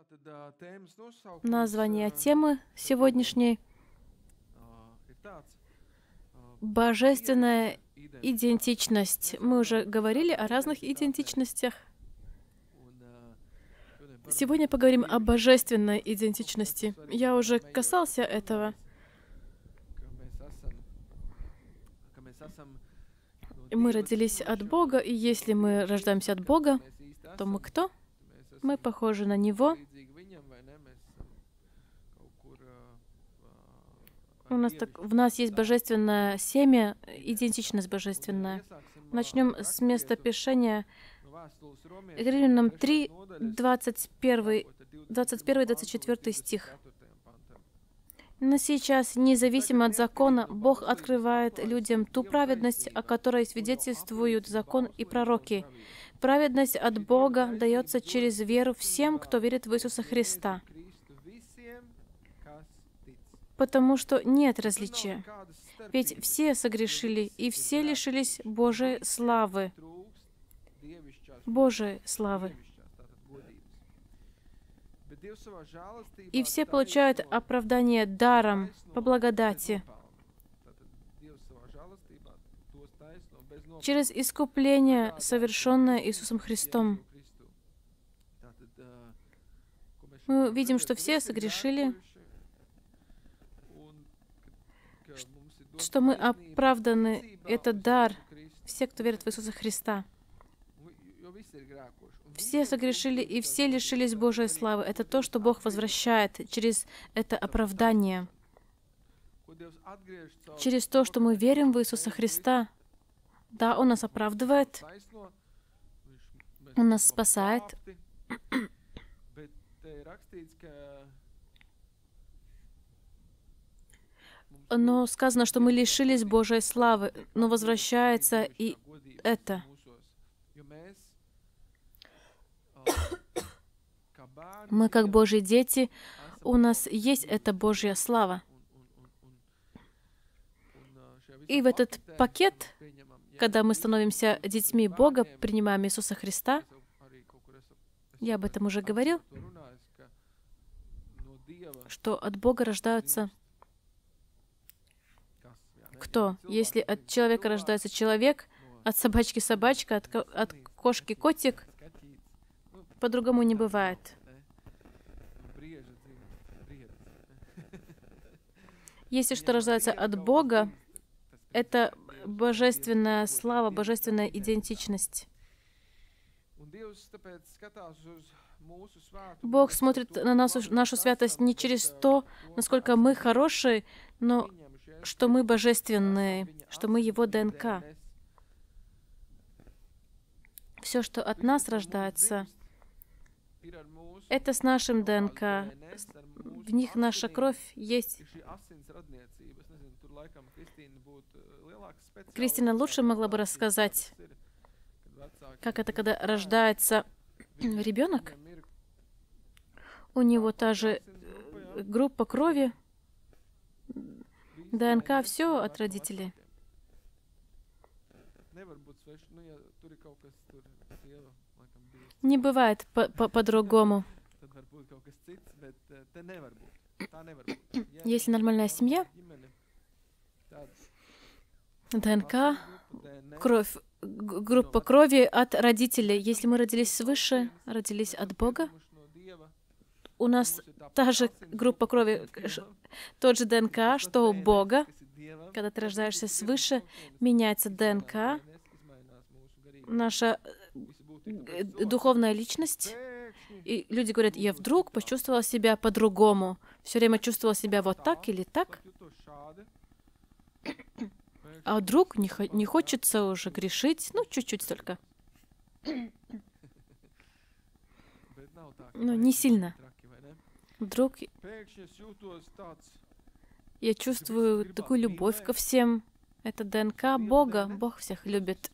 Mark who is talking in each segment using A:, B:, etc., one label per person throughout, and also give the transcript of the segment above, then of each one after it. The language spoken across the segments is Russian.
A: Название темы сегодняшней — божественная идентичность. Мы уже говорили о разных идентичностях. Сегодня поговорим о божественной идентичности. Я уже касался этого. Мы родились от Бога, и если мы рождаемся от Бога, то мы кто? Мы похожи на Него. В нас есть божественное семя, идентичность божественная. Начнем с места Писания. Римлянам 3, 21-24 стих. Но сейчас, независимо от закона, Бог открывает людям ту праведность, о которой свидетельствуют закон и пророки. Праведность от Бога дается через веру всем, кто верит в Иисуса Христа. Потому что нет различия. Ведь все согрешили, и все лишились Божией славы. Божией славы. И все получают оправдание даром, по благодати, через искупление, совершенное Иисусом Христом. Мы видим, что все согрешили, что мы оправданы. Это дар. Все, кто верит в Иисуса Христа. Все согрешили, и все лишились Божьей славы. Это то, что Бог возвращает через это оправдание. Через то, что мы верим в Иисуса Христа. Да, Он нас оправдывает. Он нас спасает. Но сказано, что мы лишились Божьей славы, но возвращается и это. Мы, как Божьи дети, у нас есть эта Божья слава. И в этот пакет, когда мы становимся детьми Бога, принимаем Иисуса Христа, я об этом уже говорил, что от Бога рождаются кто? Если от человека рождается человек, от собачки собачка, от кошки котик, по-другому не бывает. Если что рождается от Бога, это божественная слава, божественная идентичность. Бог смотрит на нашу святость не через то, насколько мы хорошие, но что мы божественные, что мы Его ДНК. Все, что от нас рождается, это с нашим ДНК. В них наша кровь есть. Кристина лучше могла бы рассказать, как это, когда рождается ребенок, у него та же группа крови, ДНК, все от родителей. Не бывает по-другому. Если нормальная семья, ДНК, кровь, группа крови от родителей. Если мы родились свыше, родились от Бога, у нас та же группа крови, тот же ДНК, что у Бога. Когда ты рождаешься свыше, меняется ДНК, наша духовная личность. И люди говорят, я вдруг почувствовала себя по-другому. Все время чувствовала себя вот так или так. А вдруг не хочется уже грешить, ну, чуть-чуть только. Ну, не сильно. Вдруг я чувствую такую любовь ко всем. Это ДНК Бога. Бог всех любит.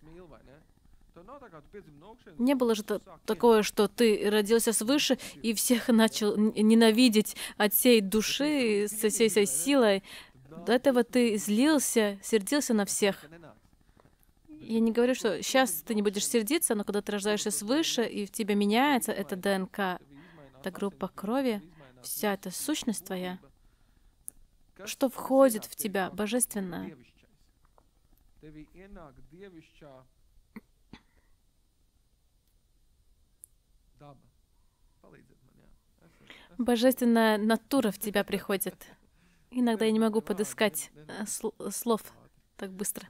A: Не было же такое, что ты родился свыше и всех начал ненавидеть от всей души, со всей своей силой. До этого ты злился, сердился на всех. Я не говорю, что сейчас ты не будешь сердиться, но когда ты рождаешься свыше, и в тебе меняется эта ДНК, эта группа крови, вся эта сущность твоя, что входит в тебя божественное. Божественная натура в тебя приходит. Иногда я не могу подыскать слов так быстро.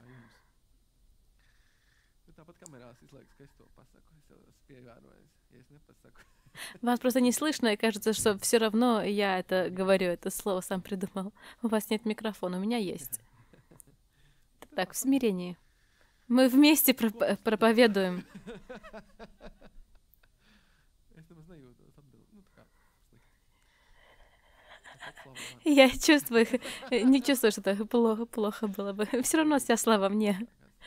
A: Вас просто не слышно, и кажется, что все равно я это говорю, это слово сам придумал. У вас нет микрофона, у меня есть. Так, в смирении. Мы вместе проповедуем. Я чувствую, не чувствую, что это плохо было бы. Все равно вся слава мне.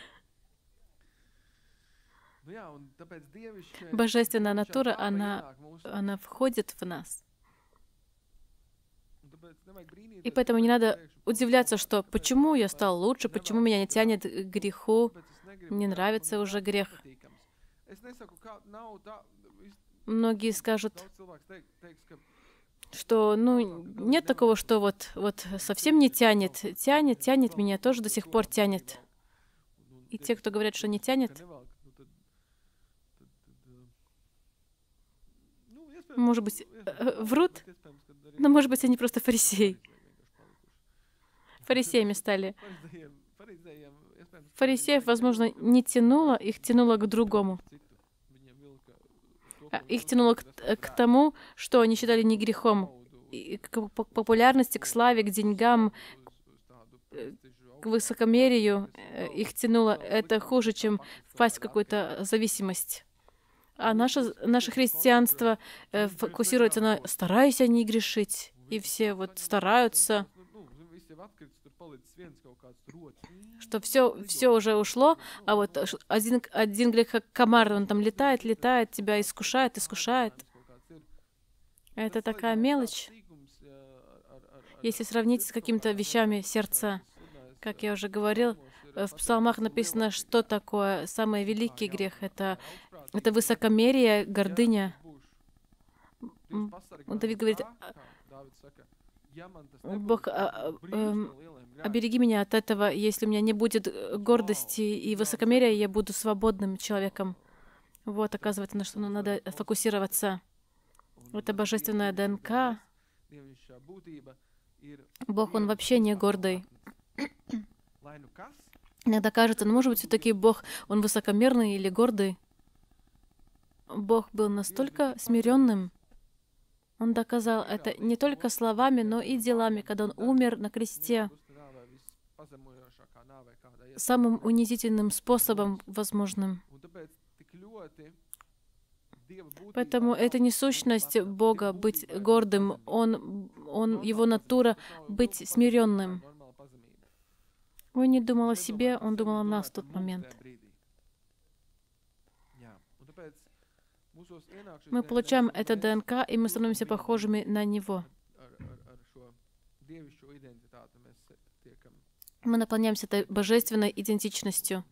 A: Божественная натура, она входит в нас. И поэтому не надо удивляться, что почему я стал лучше, почему меня не тянет к греху, мне нравится уже грех. Многие скажут, что нет такого, что вот совсем не тянет. Тянет меня, тоже до сих пор тянет. И те, кто говорят, что не тянет, может быть, врут, но, может быть, они просто фарисеи. Фарисеями стали. Фарисеев, возможно, не тянуло, их тянуло к другому. Их тянуло к тому, что они считали не грехом, к популярности, к славе, к деньгам, к высокомерию. Их тянуло. Это хуже, чем впасть в какую-то зависимость. А наше христианство фокусируется на «старайся не грешить». И все вот стараются, что все уже ушло, а вот один грех, как комар, он там летает, тебя искушает. Это такая мелочь, если сравнить с какими-то вещами сердца. Как я уже говорил, в псалмах написано, что такое самый великий грех. Это высокомерие, гордыня. Давид говорит, Бог, обереги меня от этого, если у меня не будет гордости и высокомерия, я буду свободным человеком. Вот, оказывается, на что надо фокусироваться. Это божественная ДНК. Бог, Он вообще не гордый. Иногда кажется, может быть, все-таки Бог, Он высокомерный или гордый. Бог был настолько смиренным. Он доказал это не только словами, но и делами, когда Он умер на кресте самым унизительным способом возможным. Поэтому это не сущность Бога быть гордым, Его натура быть смиренным. Он не думал о себе, Он думал о нас в тот момент. Мы получаем это ДНК, и мы становимся похожими на Него. Мы наполняемся этой божественной идентичностью.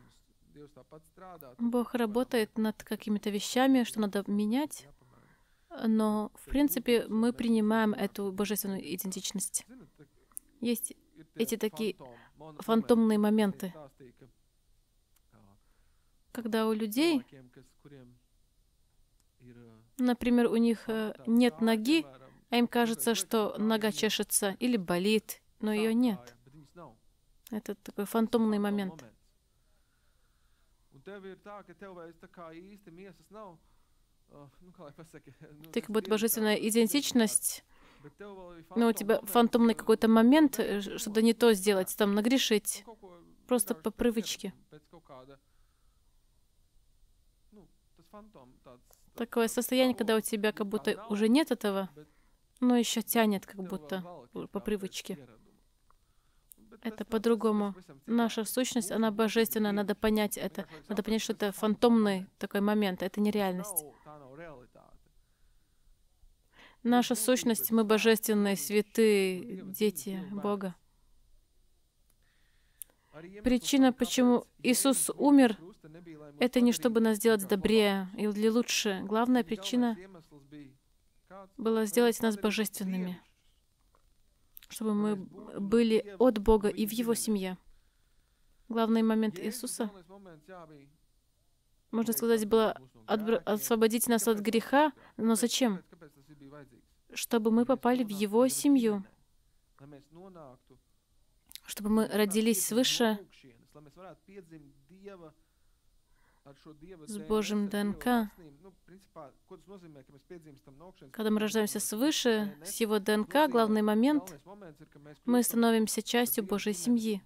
A: Бог работает над какими-то вещами, что надо менять, но, в принципе, мы принимаем эту божественную идентичность. Есть эти такие фантомные моменты, когда у людей, например, у них нет ноги, а им кажется, что нога чешется или болит, но ее нет. Это такой фантомный момент. Ты как будто божественная идентичность, но у тебя фантомный какой-то момент, что-то не то сделать, там нагрешить, просто по привычке. Такое состояние, когда у тебя как будто уже нет этого, но еще тянет как будто по привычке. Это по-другому. Наша сущность, она божественная, надо понять это. Надо понять, что это фантомный такой момент, это не реальность. Наша сущность, мы божественные, святые, дети Бога. Причина, почему Иисус умер, это не чтобы нас сделать добрее или лучше. Главная причина было сделать нас божественными, чтобы мы были от Бога и в Его семье. Главный момент Иисуса, можно сказать, было освободить нас от греха, но зачем? Чтобы мы попали в Его семью, чтобы мы родились свыше с Божьим ДНК. Когда мы рождаемся свыше, с Его ДНК, главный момент, мы становимся частью Божьей семьи,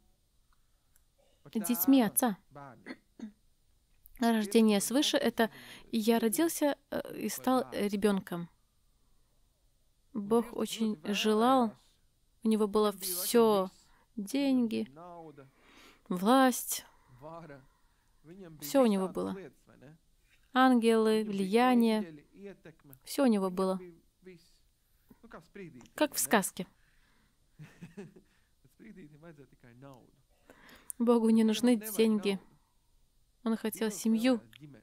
A: детьми Отца. Рождение свыше — это я родился и стал ребенком. Бог очень желал, у Него было все: деньги, власть, все у Него было. Ангелы, влияние, все у Него было. Как в сказке. Богу не нужны деньги. Он хотел семью.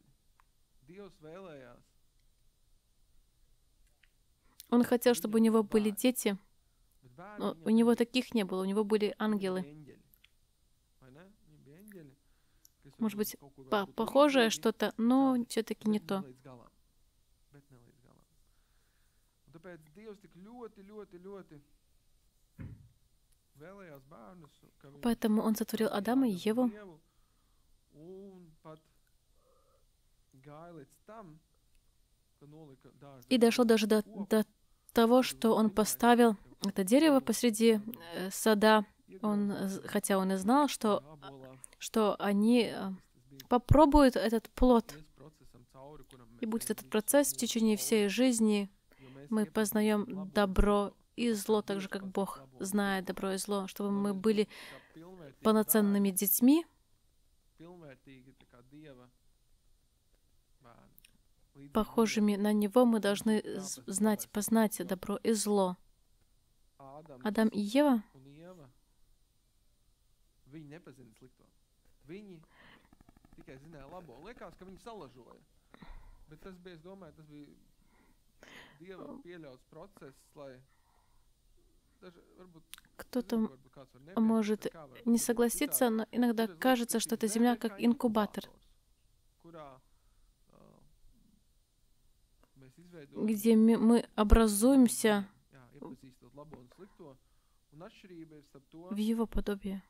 A: Он хотел, чтобы у него были дети, но у него таких не было, у него были ангелы. Может быть, похожее что-то, но все-таки не то. Поэтому Он сотворил Адама и Еву. И дошло даже до того, что Он поставил это дерево посреди сада, хотя Он и знал, что они попробуют этот плод. И будет этот процесс в течение всей жизни. Мы познаем добро и зло, так же, как Бог знает добро и зло, чтобы мы были полноценными детьми, похожими на Него, мы должны познать добро и зло. Адам и Ева кто-то может не согласиться, но иногда кажется, что эта земля как инкубатор, где мы образуемся в Его подобие.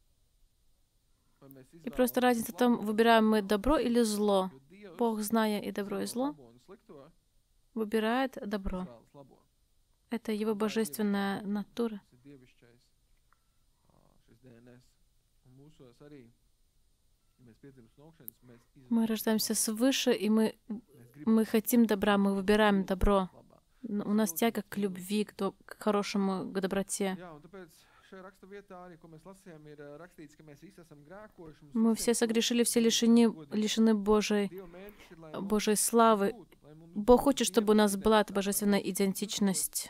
A: И просто разница в том, выбираем мы добро или зло. Бог, зная и добро, и зло, выбирает добро. Это Его божественная натура. Мы рождаемся свыше, и мы хотим добра, мы выбираем добро. У нас тяга к любви, к хорошему, к доброте. Мы все согрешили, все лишены Божьей славы. Бог хочет, чтобы у нас была эта божественная идентичность.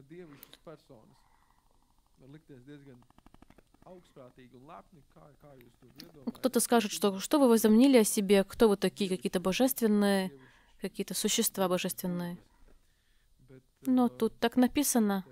A: Кто-то скажет, что вы возомнили о себе, кто вы такие, какие-то божественные, какие-то существа божественные. Но тут так написано,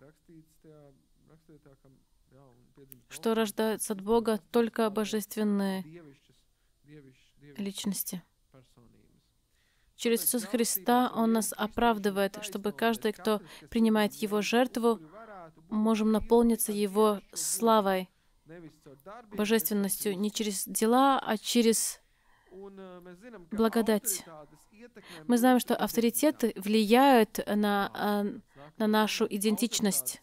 A: что рождаются от Бога только божественные личности. Через Иисуса Христа Он нас оправдывает, чтобы каждый, кто принимает Его жертву, можем наполниться Его славой, божественностью не через дела, а через благодать. Мы знаем, что авторитеты влияют на нашу идентичность.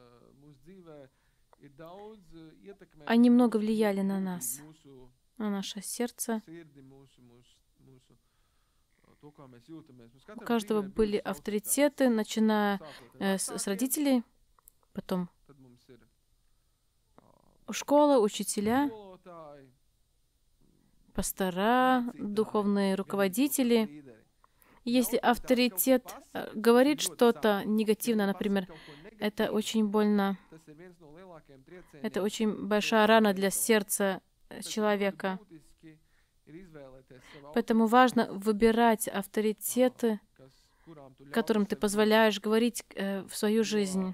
A: Они много влияли на нас, на наше сердце. У каждого были авторитеты, начиная с родителей, потом школа, учителя, пастора, духовные руководители. Если авторитет говорит что-то негативное, например, это очень больно, это очень большая рана для сердца человека. Поэтому важно выбирать авторитеты, которым ты позволяешь говорить в свою жизнь.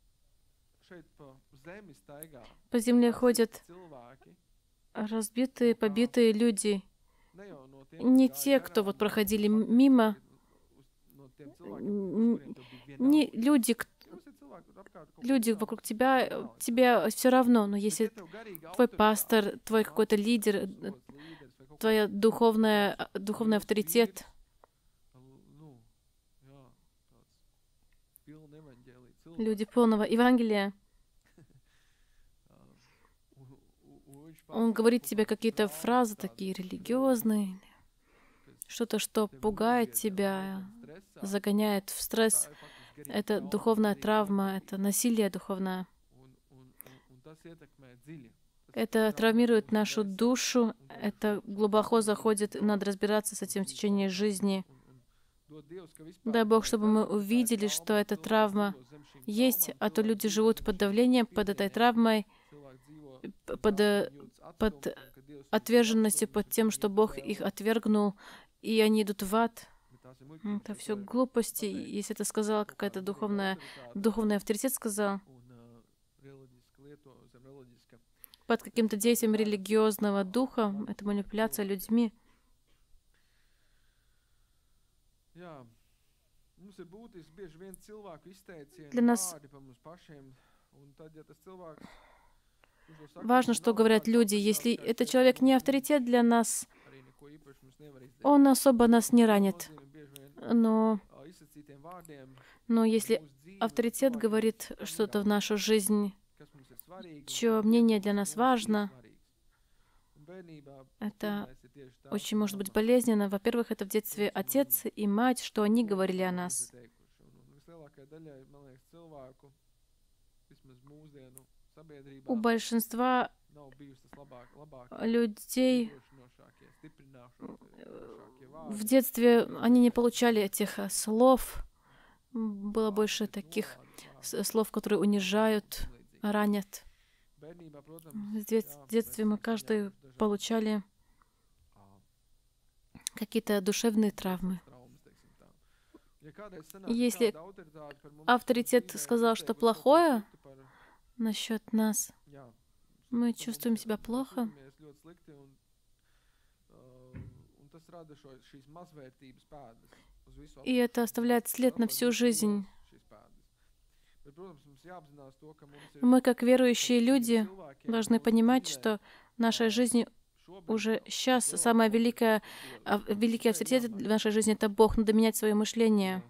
A: По земле ходят разбитые, побитые люди. Не те, кто вот проходили мимо, не люди вокруг тебя, тебе все равно, но если твой пастор, твой какой-то лидер, твой духовный авторитет, люди полного Евангелия, он говорит тебе какие-то фразы такие религиозные, что-то, что пугает тебя, загоняет в стресс. Это духовная травма, это насилие духовное. Это травмирует нашу душу, это глубоко заходит, надо разбираться с этим в течение жизни. Дай Бог, чтобы мы увидели, что эта травма есть, а то люди живут под давлением, под этой травмой, под отверженностью, под тем, что Бог их отвергнул, и они идут в ад. Это все глупости. Если это сказала какая-то духовный авторитет сказал, под каким-то действием религиозного духа, это манипуляция людьми. Для нас важно, что говорят люди. Если этот человек не авторитет для нас, он особо нас не ранит. Но если авторитет говорит что-то в нашу жизнь, чье мнение для нас важно, это очень может быть болезненно. Во-первых, это в детстве отец и мать, что они говорили о нас. У большинства людей в детстве они не получали этих слов. Было больше таких слов, которые унижают, ранят. В детстве мы каждый получали какие-то душевные травмы. Если авторитет сказал что плохое насчет нас, мы чувствуем себя плохо. И это оставляет след на всю жизнь. Мы, как верующие люди, должны понимать, что в нашей жизни уже сейчас великий авторитет в нашей жизни — это Бог. Надо менять свое мышление.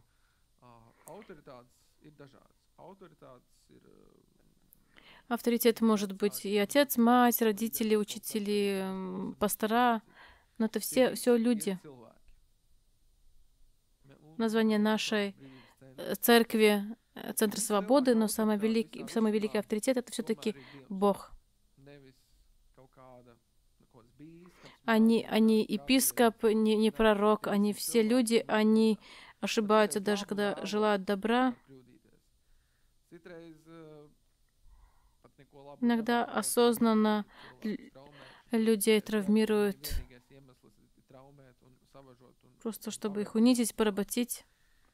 A: Авторитет может быть и отец, мать, родители, учители, пастора, но это все люди. Название нашей церкви — Центр свободы, но самый великий авторитет — это все-таки Бог. Они епископ, не пророк, они все люди, они ошибаются даже когда желают добра. Иногда осознанно людей травмируют, просто чтобы их унизить, поработить.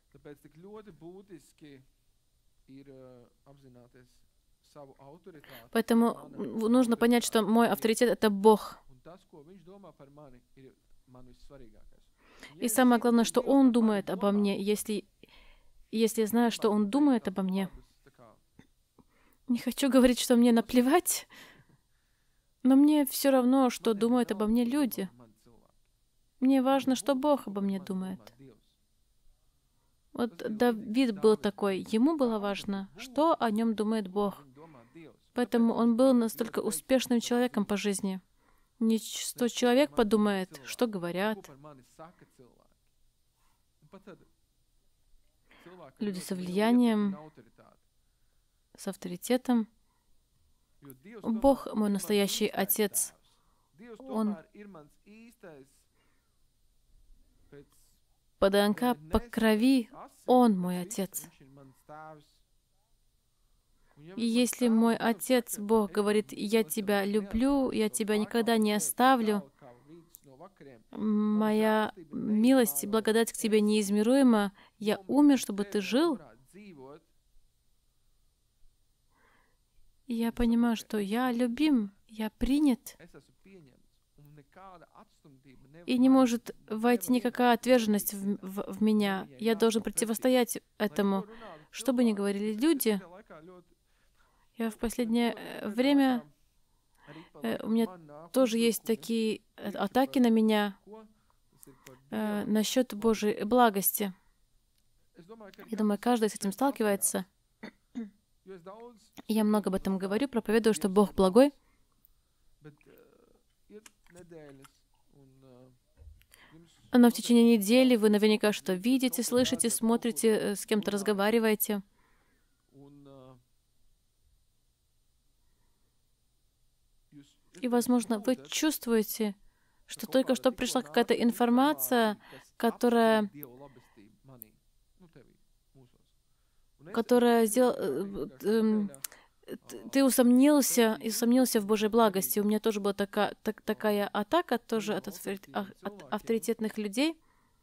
A: Поэтому нужно понять, что мой авторитет — это Бог. И самое главное, что Он думает обо мне. Если я знаю, что Он думает обо мне, не хочу говорить, что мне наплевать, но мне все равно, что думают обо мне люди. Мне важно, что Бог обо мне думает. Вот Давид был такой, ему было важно, что о нем думает Бог. Поэтому он был настолько успешным человеком по жизни. Не что человек подумает, что говорят. Люди со влиянием, с авторитетом. Бог мой настоящий Отец. Он по ДНК, по крови, Он мой Отец. И если мой Отец, Бог, говорит, я тебя люблю, я тебя никогда не оставлю, Моя милость и благодать к Тебе неизмеруема. Я умер, чтобы Ты жил. И я понимаю, что я любим, я принят. И не может войти никакая отверженность в меня. Я должен противостоять этому. Что бы ни говорили люди, я в последнее время, у меня тоже есть такие атаки на меня насчет Божьей благости. Я думаю, каждый с этим сталкивается. Я много об этом говорю, проповедую, что Бог благой. Но в течение недели вы наверняка что видите, слышите, смотрите, с кем-то разговариваете. И, возможно, вы чувствуете, что только что пришла какая-то информация, которая сделала... Ты усомнился в Божьей благости. У меня тоже была такая атака, тоже от авторитетных людей,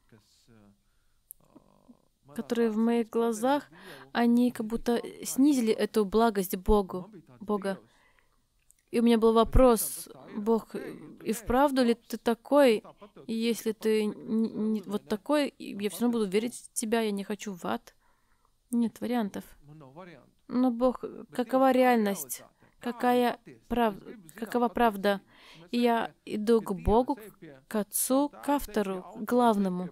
A: которые в моих глазах, они как будто снизили эту благость Бога. И у меня был вопрос: Бог, и вправду ли Ты такой? И если Ты не вот такой, я все равно буду верить в Тебя, я не хочу в ад. Нет вариантов. Но Бог, какова реальность? Какова правда? И я иду к Богу, к Отцу, к Автору, к Главному,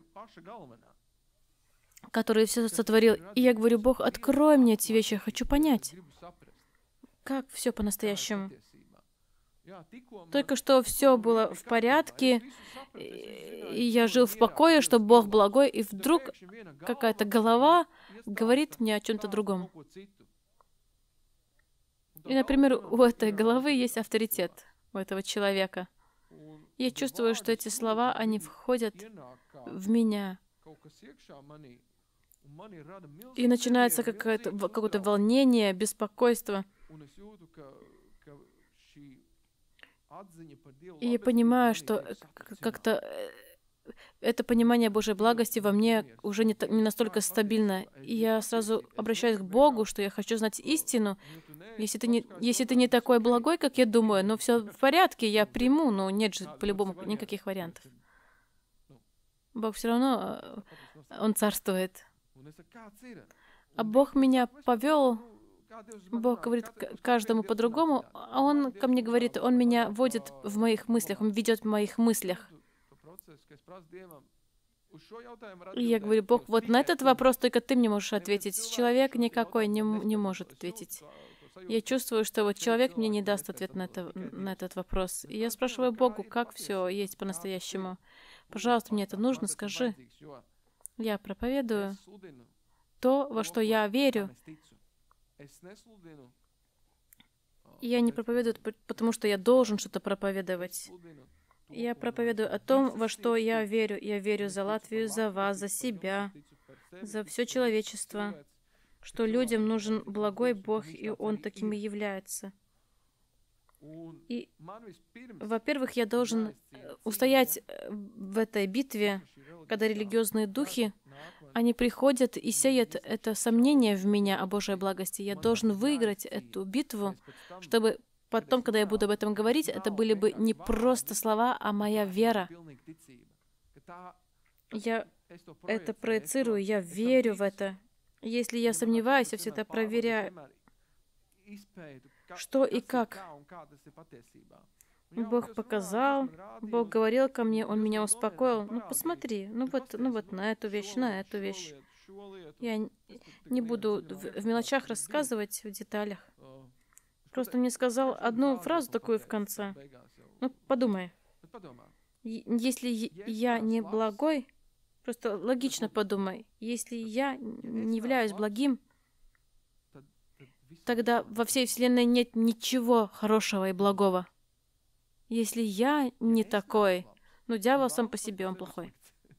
A: который все сотворил. И я говорю: Бог, открой мне эти вещи, я хочу понять, как все по-настоящему. Только что все было в порядке, и я жил в покое, что Бог благой, и вдруг какая-то голова говорит мне о чем-то другом. И, например, у этой головы есть авторитет, у этого человека. Я чувствую, что эти слова, они входят в меня. И начинается какое-то волнение, беспокойство. И я понимаю, что как-то это понимание Божьей благости во мне уже не настолько стабильно. И я сразу обращаюсь к Богу, что я хочу знать истину. Если ты не такой благой, как я думаю, но все в порядке, я приму, но нет же по-любому никаких вариантов. Бог все равно, Он царствует. А Бог меня повел, Бог говорит каждому по-другому, а Он ко мне говорит, Он меня водит в моих мыслях, Он ведет в моих мыслях. И я говорю: Бог, вот на этот вопрос только Ты мне можешь ответить. Человек никакой не может ответить. Я чувствую, что вот человек мне не даст ответ на этот вопрос. И я спрашиваю Богу, как все есть по-настоящему. Пожалуйста, мне это нужно, скажи. Я проповедую то, во что я верю. Я не проповедую, потому что я должен что-то проповедовать. Я проповедую о том, во что я верю. Я верю за Латвию, за вас, за себя, за все человечество, что людям нужен благой Бог, и Он таким и является. И, во-первых, я должен устоять в этой битве, когда религиозные духи, они приходят и сеют это сомнение в меня о Божьей благости. Я должен выиграть эту битву, чтобы потом, когда я буду об этом говорить, это были бы не просто слова, а моя вера. Я это проецирую, я верю в это. Если я сомневаюсь, я всегда проверяю, что и как. Бог показал, Бог говорил ко мне, Он меня успокоил. Ну, посмотри, ну вот на эту вещь. Я не буду в мелочах рассказывать, в деталях. Просто мне сказал одну фразу такую в конце. Ну, подумай. Если я не благой, просто логично подумай. Если я не являюсь благим, тогда во всей Вселенной нет ничего хорошего и благого. Если я не такой, ну, дьявол сам по себе, он плохой.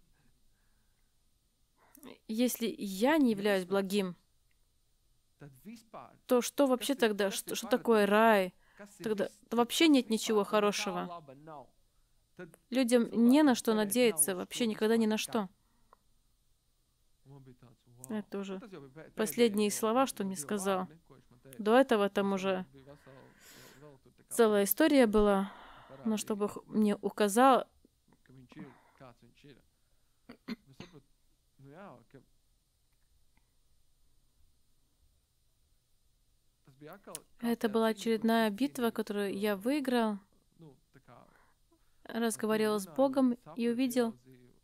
A: Если я не являюсь благим, то что вообще тогда? Что такое рай? Тогда вообще нет ничего хорошего. людям не на что надеяться, вообще никогда ни на что. Это уже последние слова, что мне сказал. До этого там уже целая история была, но что Бог мне указал. Это была очередная битва, которую я выиграл, разговаривал с Богом и увидел,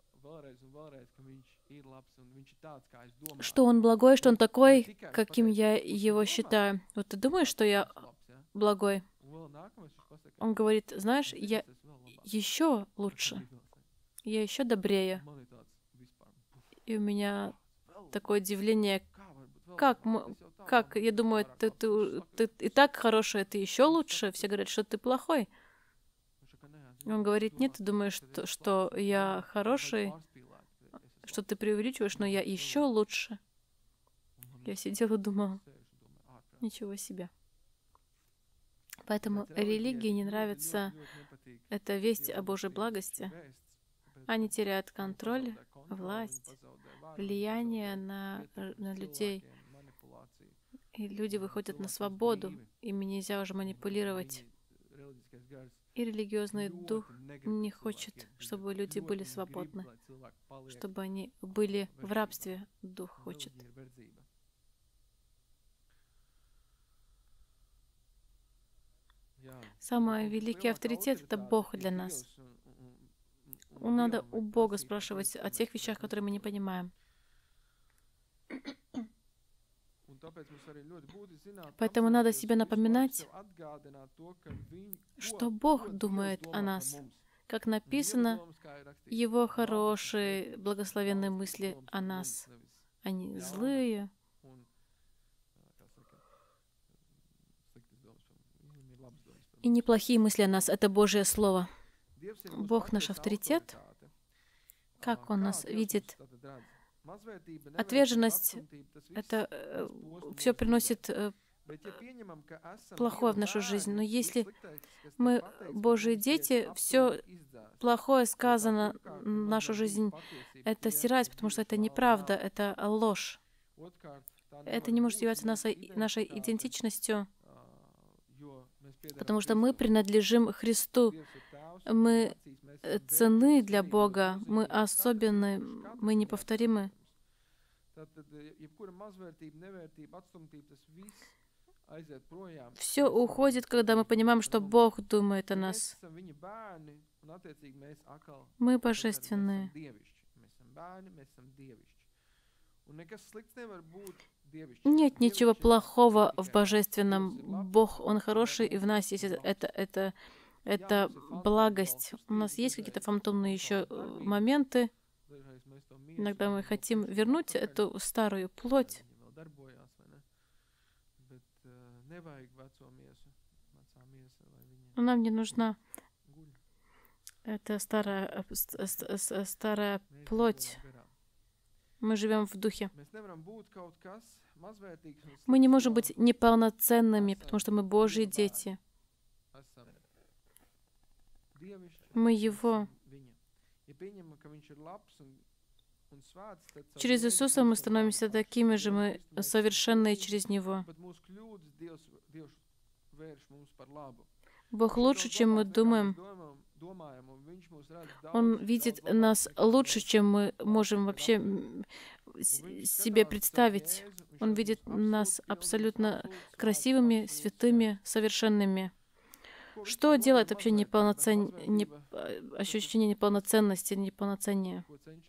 A: что Он благой, что Он такой, каким я Его считаю. Вот ты думаешь, что я благой? Он говорит, знаешь, я еще лучше, я еще добрее. И у меня такое удивление, как? Я думаю, ты и так хорошая, ты еще лучше. Все говорят, что ты плохой. Он говорит, нет, ты думаешь, что я хороший, что ты преувеличиваешь, но я еще лучше. Я сидела и думала, ничего себе. Поэтому религии не нравится эта весть о Божьей благости. Они теряют контроль, власть, влияние на людей. И люди выходят на свободу. Ими нельзя уже манипулировать. И религиозный дух не хочет, чтобы люди были свободны, чтобы они были в рабстве. Дух хочет. Самый великий авторитет — это Бог для нас. Надо у Бога спрашивать о тех вещах, которые мы не понимаем. Поэтому надо себе напоминать, что Бог думает о нас. Как написано, Его хорошие, благословенные мысли о нас. Они злые. И неплохие мысли о нас — это Божье Слово. Бог наш авторитет. Как Он нас видит? Отверженность — это все приносит плохое в нашу жизнь. Но если мы Божьи дети, все плохое сказано в нашу жизнь, это стирается, потому что это неправда, это ложь. Это не может являться нашей идентичностью, потому что мы принадлежим Христу. Мы ценны для Бога, мы особенны, мы неповторимы. Все уходит, когда мы понимаем, что Бог думает о нас. Мы божественные. Нет ничего плохого в божественном. Бог, Он хороший, и в нас есть это благость. У нас есть какие-то фантомные еще моменты. Иногда мы хотим вернуть эту старую плоть. Но нам не нужна эта старая плоть. Мы живем в духе. Мы не можем быть неполноценными, потому что мы Божьи дети. Мы Его. Через Иисуса мы становимся такими же, мы совершенные через Него. Бог лучше, чем мы думаем. Он видит нас лучше, чем мы можем вообще себе представить. Он видит нас абсолютно красивыми, святыми, совершенными. Что делает вообще ощущение неполноценности, неполноцения?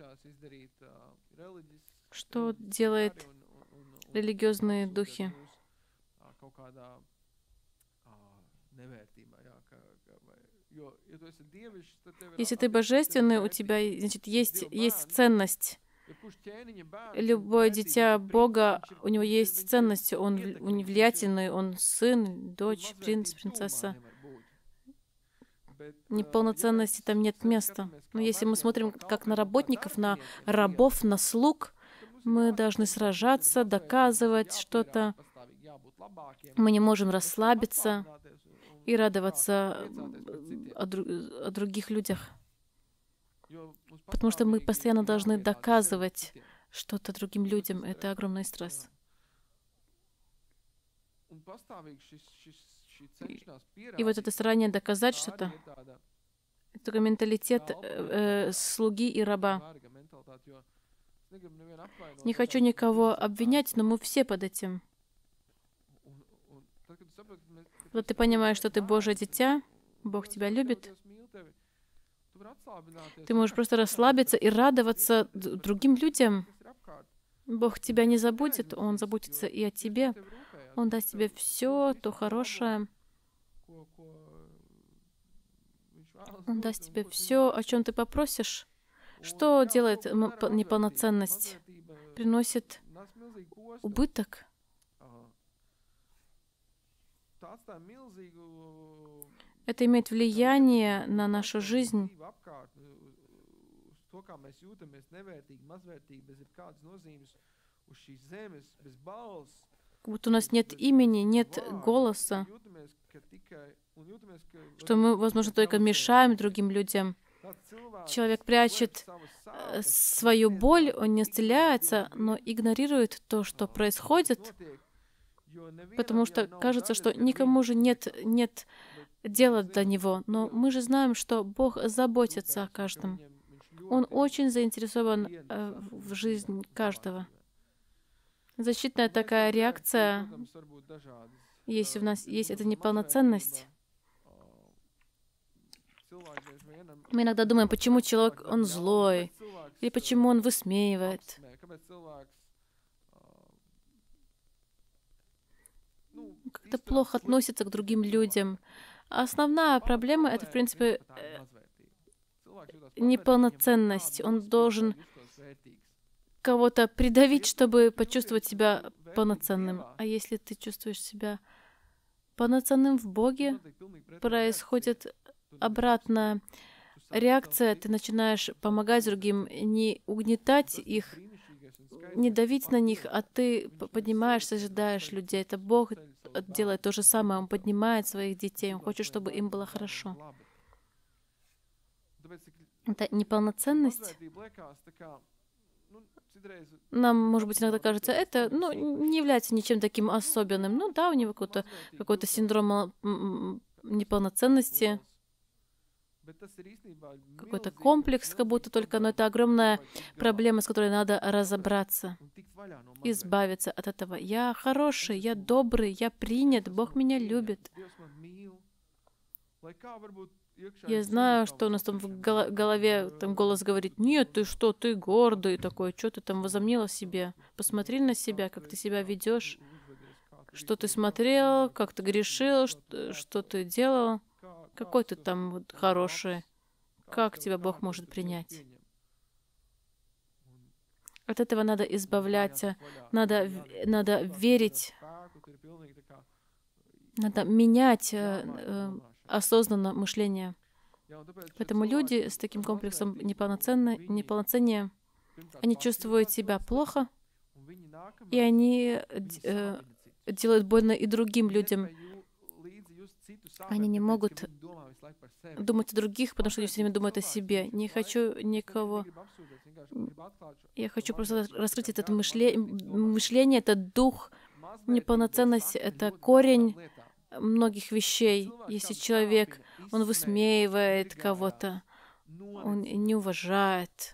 A: Что делает религиозные духи? Если ты божественный, у тебя, значит, есть ценность. Любое дитя Бога, у него есть ценность. Он влиятельный, он сын, дочь, принц, принцесса. Неполноценности там нет места. Но если мы смотрим как на работников, на рабов, на слуг, мы должны сражаться, доказывать что-то. Мы не можем расслабиться. и радоваться о других людях. Потому что мы постоянно должны доказывать что-то другим людям. Это огромный стресс. И вот это старание доказать что-то, это менталитет слуги и раба. Не хочу никого обвинять, но мы все под этим. Вот ты понимаешь, что ты Божье дитя, Бог тебя любит. Ты можешь просто расслабиться и радоваться другим людям. Бог тебя не забудет, Он заботится и о тебе. Он даст тебе все то хорошее. Он даст тебе все, о чем ты попросишь. Что делает неполноценность? Приносит убыток. Это имеет влияние на нашу жизнь. Как будто у нас нет имени, нет голоса, что мы, возможно, только мешаем другим людям. Человек прячет свою боль, он не исцеляется, но игнорирует то, что происходит, потому что кажется, что никому же нет дела до него. Но мы же знаем, что Бог заботится о каждом. Он очень заинтересован в жизни каждого. Защитная такая реакция, если у нас есть эта неполноценность. Мы иногда думаем, почему человек, он злой, или почему он высмеивает. Как-то плохо относится к другим людям. А основная проблема — это, в принципе, неполноценность. Он должен кого-то придавить, чтобы почувствовать себя полноценным. А если ты чувствуешь себя полноценным в Боге, происходит обратная реакция. Ты начинаешь помогать другим, не угнетать их, не давить на них, а ты поднимаешься, созидаешь людей. Это Бог делает то же самое. Он поднимает своих детей. Он хочет, чтобы им было хорошо. Это неполноценность. Нам, может быть, иногда кажется, это не является ничем таким особенным. Ну да, у него какой-то синдром неполноценности, какой-то комплекс, как будто только, но это огромная проблема, с которой надо разобраться, избавиться от этого. Я хороший, я добрый, я принят, Бог меня любит. Я знаю, что у нас там в голове там голос говорит: нет, ты что, ты гордый такой, что ты там возомнил о себе? Посмотри на себя, как ты себя ведешь, что ты смотрел, как ты грешил, что ты делал, какой ты там вот хороший, как тебя Бог может принять. От этого надо избавляться, надо верить, надо менять осознанно мышление. Поэтому люди с таким комплексом неполноцения, они чувствуют себя плохо, и они делают больно и другим людям. Они не могут думать о других, потому что они все время думают о себе. Не хочу никого. Я хочу просто раскрыть это мышление, это дух, неполноценность, это корень многих вещей. Если человек, он высмеивает кого-то, он не уважает,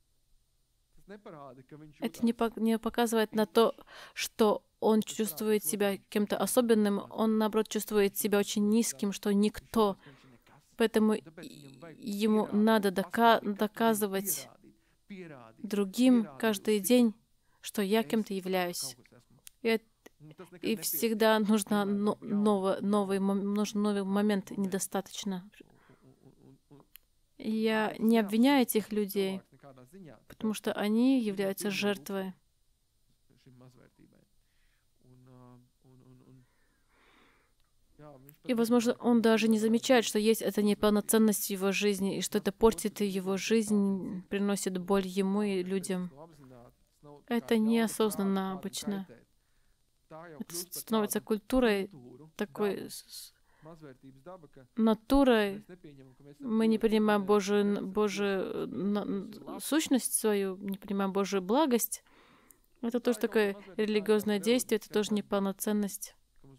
A: это не показывает на то, что он чувствует себя кем-то особенным, он, наоборот, чувствует себя очень низким, что никто. Поэтому ему надо доказывать другим каждый день, что я кем-то являюсь. И всегда нужен новый момент, недостаточно. Я не обвиняю этих людей, потому что они являются жертвой. И, возможно, он даже не замечает, что есть эта неполноценность в его жизни, и что это портит его жизнь, приносит боль ему и людям. Это неосознанно обычно. Это становится культурой такой натурой мы не принимаем Божию сущность свою, не принимаем Божию благость. Это тоже такое религиозное действие, это тоже неполноценность.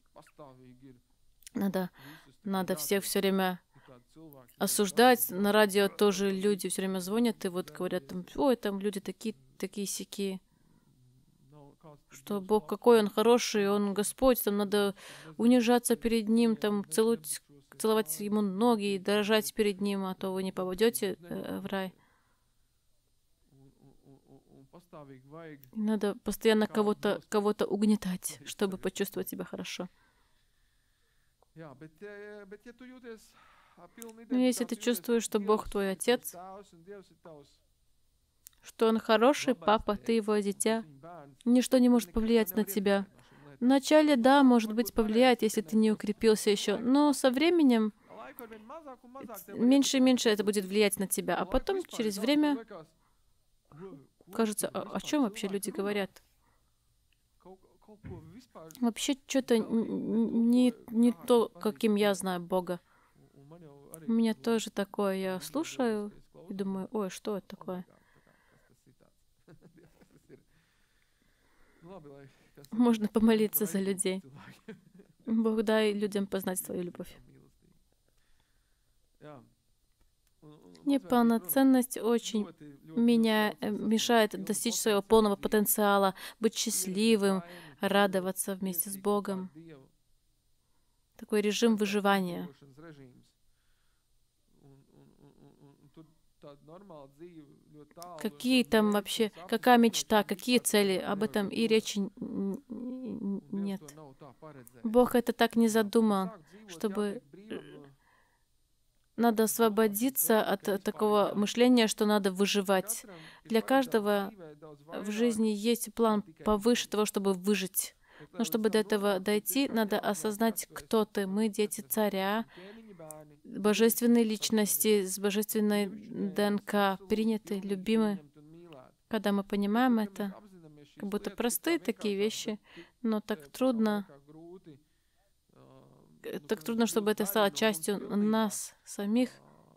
A: Надо всех все время осуждать. На радио тоже люди все время звонят и вот говорят, ой, там люди такие-сякие, что Бог какой Он хороший, Он Господь, там надо унижаться перед Ним, там целовать Ему ноги и дорожать перед Ним, а то вы не попадете в рай. Надо постоянно кого-то угнетать, чтобы почувствовать себя хорошо. Но если ты чувствуешь, что Бог твой Отец, что Он хороший папа, ты Его дитя, ничто не может повлиять на тебя. Вначале, да, может быть, повлияет, если ты не укрепился еще, но со временем меньше и меньше это будет влиять на тебя, а потом, через время, кажется, о чем вообще люди говорят? Вообще что-то не то, каким я знаю Бога. У меня тоже такое, я слушаю и думаю, ой, что это такое? Можно помолиться за людей. Бог, дай людям познать свою любовь. Неполноценность очень мешает достичь своего полного потенциала, быть счастливым, радоваться вместе с Богом. Такой режим выживания. Какие там вообще, какая мечта, какие цели, об этом и речи нет. Бог это так не задумал, чтобы надо освободиться от такого мышления, что надо выживать. Для каждого в жизни есть план повыше того, чтобы выжить. Но чтобы до этого дойти, надо осознать, кто ты. Мы дети царя, божественной личности, с божественной ДНК, приняты, любимы. Когда мы понимаем это, как будто простые такие вещи, но так трудно, чтобы это стало частью нас самих.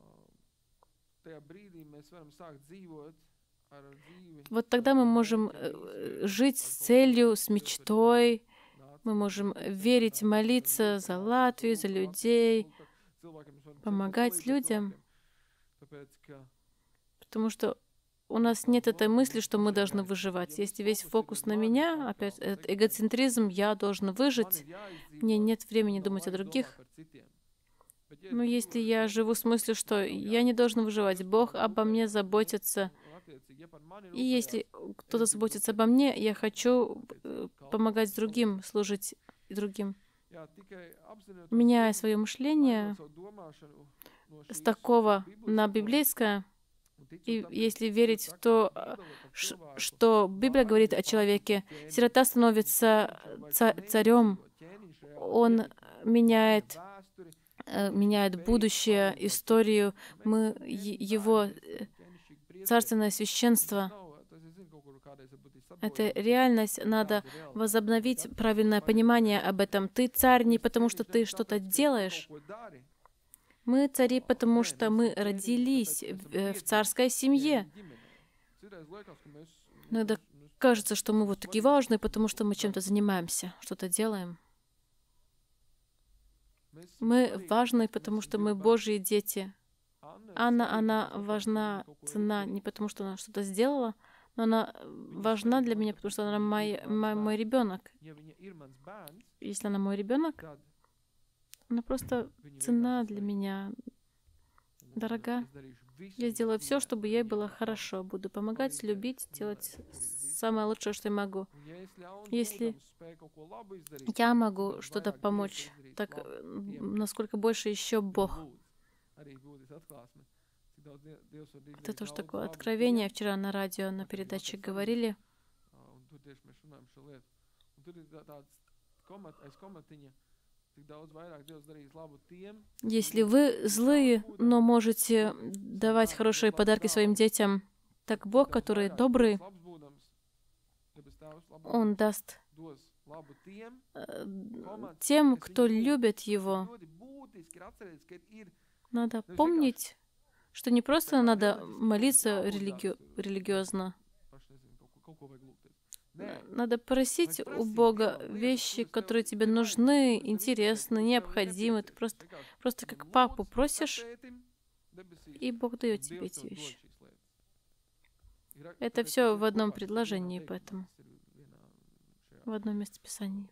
A: Вот тогда мы можем жить с целью, с мечтой, мы можем верить, молиться за Латвию, за людей, помогать людям, потому что у нас нет этой мысли, что мы должны выживать. Если весь фокус на меня, опять этот эгоцентризм, я должен выжить, мне нет времени думать о других. Но если я живу с мыслью, что я не должен выживать, Бог обо мне заботится, и если кто-то заботится обо мне, я хочу помогать другим, служить другим. Меняя свое мышление с такого на библейское, и если верить в то, что Библия говорит о человеке, сирота становится царем, он меняет будущее, историю, его царственное священство. Это реальность, надо возобновить правильное понимание об этом. Ты царь не потому, что ты что-то делаешь. Мы цари, потому что мы родились в царской семье. Иногда кажется, что мы вот такие важные, потому что мы чем-то занимаемся, что-то делаем. Мы важны, потому что мы Божьи дети. Она важна, цена не потому, что она что-то сделала, но она важна для меня, потому что она мой ребенок. Если она мой ребенок, она просто цена для меня, дорога. Я сделаю все, чтобы ей было хорошо. Буду помогать, любить, делать самое лучшее, что я могу. Если я могу что-то помочь, так насколько больше еще Бог. Это тоже такое откровение. Вчера на радио, на передаче говорили. Если вы злые, но можете давать хорошие подарки своим детям, так Бог, который добрый, Он даст тем, кто любит Его. Надо помнить, что не просто надо молиться религиозно. Надо просить у Бога вещи, которые тебе нужны, интересны, необходимы. Ты просто как папу просишь, и Бог дает тебе эти вещи. Это все в одном предложении, поэтому в одном месте Писания.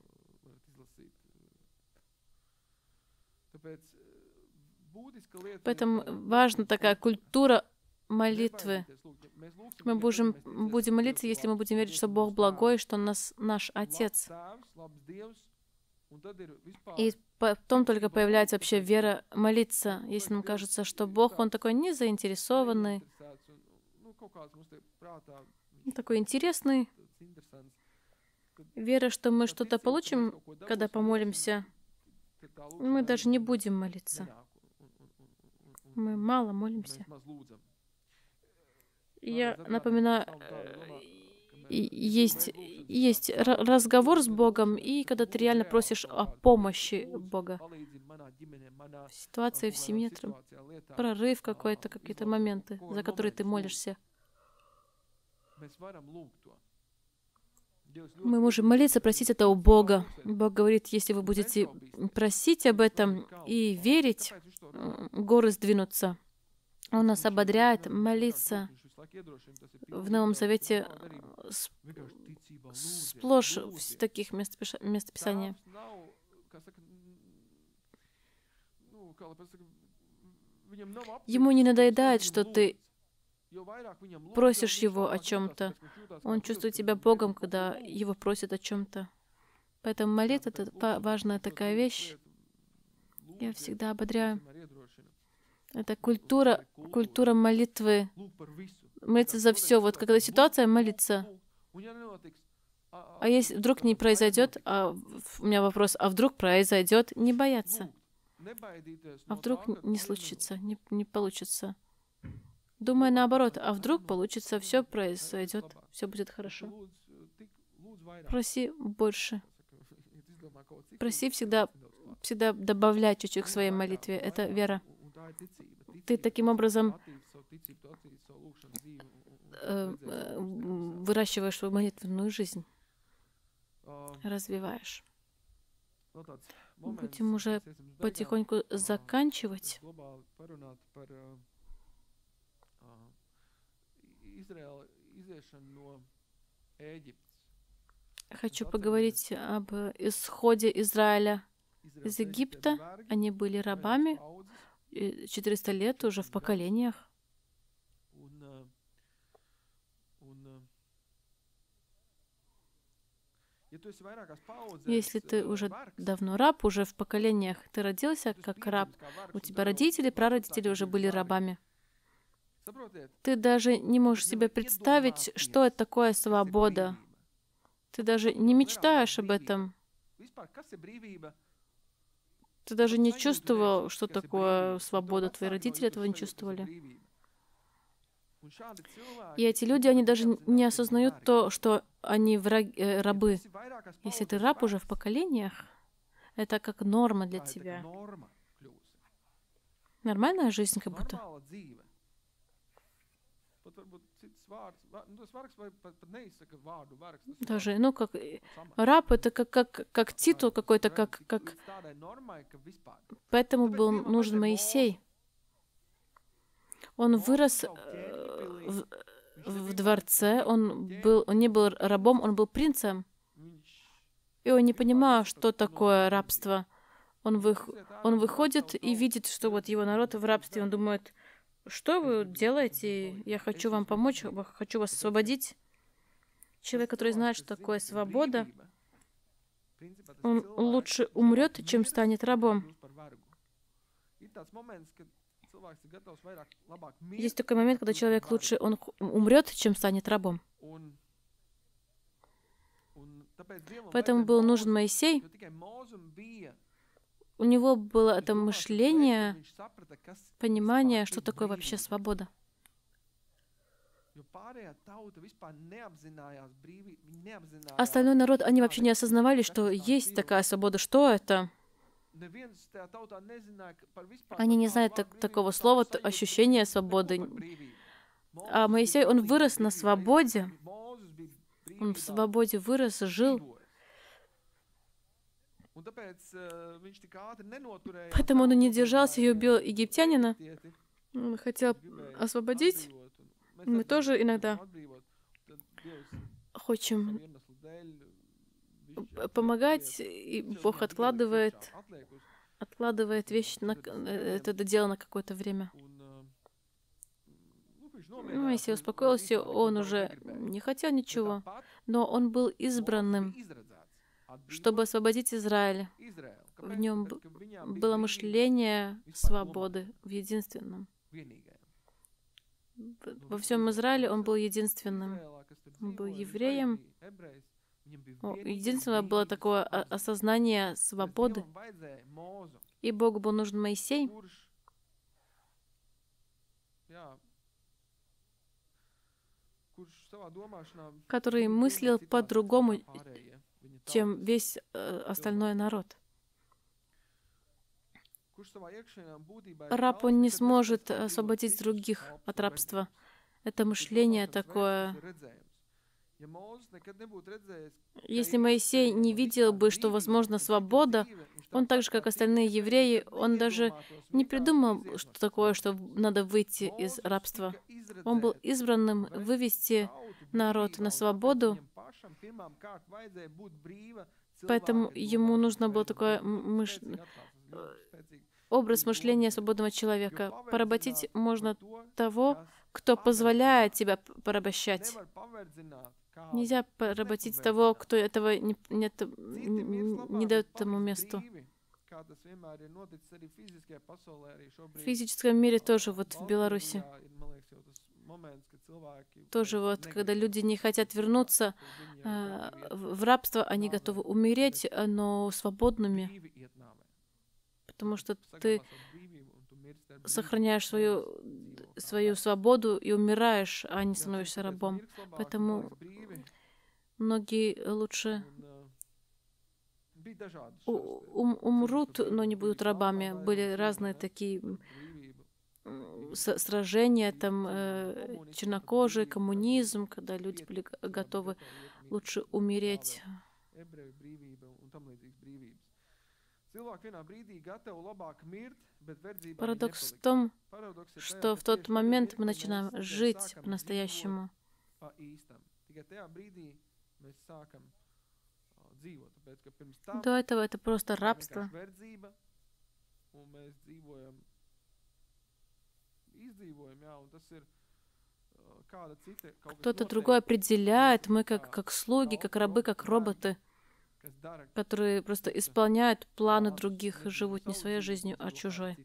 A: Поэтому важна такая культура молитвы. Мы будем молиться, если мы будем верить, что Бог благой, что Он наш Отец. И потом только появляется вообще вера молиться, если нам кажется, что Бог, Он такой незаинтересованный, такой интересный. Вера, что мы что-то получим, когда помолимся, мы даже не будем молиться. Мы мало молимся. Я напоминаю, есть разговор с Богом, и когда ты реально просишь о помощи Бога. Ситуация в семье, прорыв какой-то, какие-то моменты, за которые ты молишься. Мы можем молиться, просить это у Бога. Бог говорит, если вы будете просить об этом и верить, горы сдвинутся. Он нас ободряет молиться. В Новом Завете сплошь в таких местописаниях. Ему не надоедает, что ты просишь Его о чем-то. Он чувствует себя Богом, когда Его просят о чем-то. Поэтому молитва — это важная такая вещь. Я всегда ободряю. Это культура молитвы. Молиться за все. Вот когда ситуация, молиться. А если вдруг не произойдет, у меня вопрос, а вдруг произойдет, не бояться. А вдруг не случится, не получится. Думаю наоборот, а вдруг получится, все произойдет, все будет хорошо. Проси больше. Проси всегда добавлять чуть-чуть к своей молитве. Это вера. Ты таким образом выращиваешь свою молитвенную жизнь, развиваешь. Будем уже потихоньку заканчивать. Хочу поговорить об исходе Израиля из Египта. Они были рабами 400 лет уже в поколениях. Если ты уже давно раб, уже в поколениях, ты родился как раб, у тебя родители, прародители уже были рабами. Ты даже не можешь себе представить, что это такое свобода. Ты даже не мечтаешь об этом. Ты даже не чувствовал, что такое свобода. Твои родители этого не чувствовали. И эти люди, они даже не осознают то, что они рабы. Если ты раб уже в поколениях, это как норма для тебя. Нормальная жизнь как будто. Даже, как раб, это как титул какой-то, как... Поэтому был нужен Моисей. Он вырос в дворце, он не был рабом, он был принцем. И он не понимал, что такое рабство. Он выходит и видит, что вот его народ в рабстве. Он думает, что вы делаете? Я хочу вам помочь, хочу вас освободить. Человек, который знает, что такое свобода, он лучше умрет, чем станет рабом. Есть такой момент, когда человек лучше он умрет, чем станет рабом. Поэтому был нужен Моисей. У него было это мышление, понимание, что такое вообще свобода. Остальной народ, они вообще не осознавали, что есть такая свобода. Что это? Они не знают такого слова, ощущения свободы. А Моисей, он вырос на свободе. Он в свободе вырос, жил. Поэтому он не держался и убил египтянина. Он хотел освободить. Мы тоже иногда хотим помогать, и Бог откладывает вещь, это дело на какое-то время. Моисей успокоился, он уже не хотел ничего, но он был избранным, чтобы освободить Израиль. В нем было мышление свободы в единственном. Во всем Израиле он был единственным. Он был евреем. Единственное было такое осознание свободы. И Богу был нужен Моисей, который мыслил по-другому, чем весь остальной народ. Раб, он не сможет освободить других от рабства. Это мышление такое. Если Моисей не видел бы, что возможна свобода, он так же, как остальные евреи, он даже не придумал, что такое, что надо выйти из рабства. Он был избранным вывести народ на свободу, поэтому ему нужно было такое образ мышления свободного человека. Поработить можно того, кто позволяет тебя порабощать. Нельзя поработить того, кто этого не дает этому месту. В физическом мире тоже, вот в Беларуси, тоже вот, когда люди не хотят вернуться в рабство, они готовы умереть, но свободными, потому что ты сохраняешь свою свободу и умираешь, а не становишься рабом. Поэтому многие лучше умрут, но не будут рабами. Были разные такие сражения, там чернокожие, коммунизм, когда люди были готовы лучше умереть. Парадокс в том, что в тот момент мы начинаем жить по-настоящему. До этого это просто рабство. Кто-то другой определяет, мы как слуги, как рабы, как роботы, которые просто исполняют планы других, живут не своей жизнью, а чужой.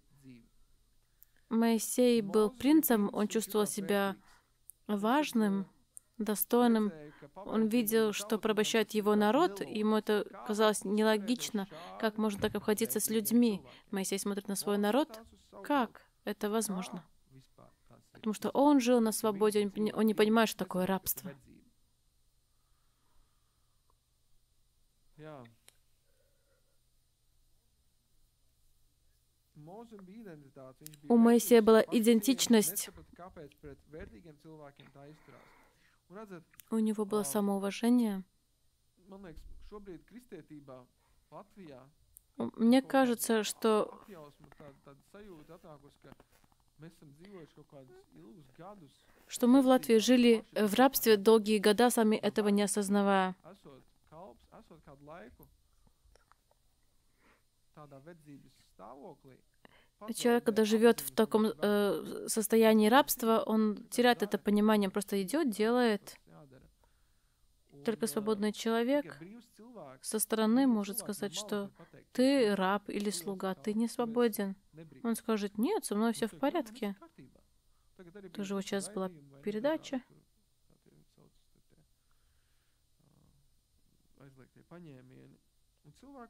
A: Моисей был принцем, он чувствовал себя важным, достойным. Он видел, что порабощает его народ, и ему это казалось нелогично, как можно так обходиться с людьми. Моисей смотрит на свой народ, как это возможно? Потому что он жил на свободе, он не понимает, что такое рабство. У Моисея была идентичность. У него было самоуважение. Мне кажется, что мы в Латвии жили в рабстве долгие года, сами этого не осознавая. Человек, когда живет в таком состоянии рабства, он теряет это понимание, просто идет, делает. Только свободный человек со стороны может сказать, что ты раб или слуга, ты не свободен. Он скажет: нет, со мной все в порядке. Тоже вот сейчас была передача.